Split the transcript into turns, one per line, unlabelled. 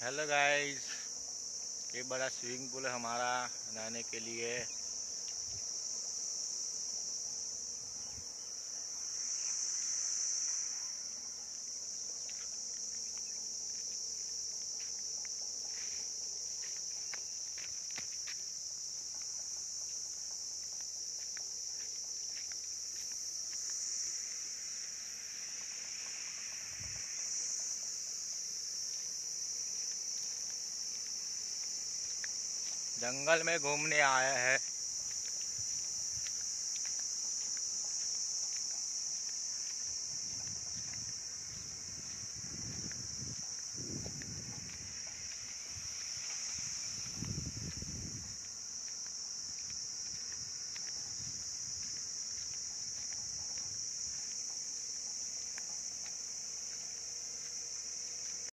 Hello guys, ये बड़ा swimming pool है हमारा नहाने के लिए। जंगल में घूमने आया है।